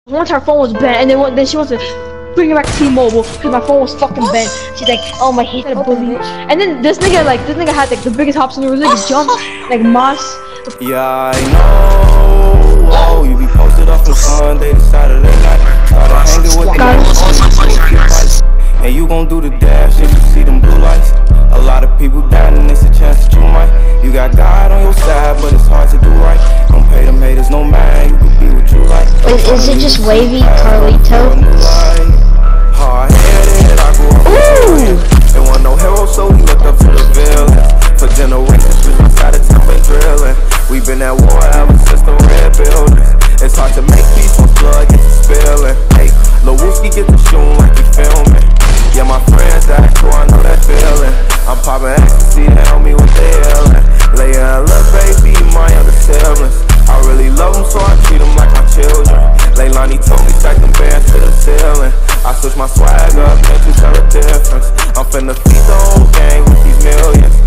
Once her phone was bent, and then she wants to bring it back to T-Mobile because my phone was fucking bent. She's like, oh my, hate that bully. And then this nigga had like the biggest hops in the room. Like jumped like moss. Yeah, I know. Oh, you be posted up on Sunday to Saturday night. Started hanging with the and you gon' do the dash if you see them blue lights. A lot of people dying and it's a chance that you might. You got God on your side, but it's hard to do right. Don't pay them haters no mind, you can be what you like. Wait, is it just wavy Carlito? Hard-headed, I grew up with there wasn't no hero, so we looked up to the villain. For generations, we outside of town been drilling. We been at war ever since the red buildings. It's hard to make peace when blood gets to spilling. Hey, Lil Wooski get to shooting like we filming. Yeah, my friends died too, I know that feeling. I'm popping ecstasy to help me with the healing. Laying a little baby, my other siblings. I really love them, so I treat them like my children. Leilani told me stack them bands to the ceiling. I switch my swag up, can't you tell the difference? I'm finna feed the whole gang with these millions.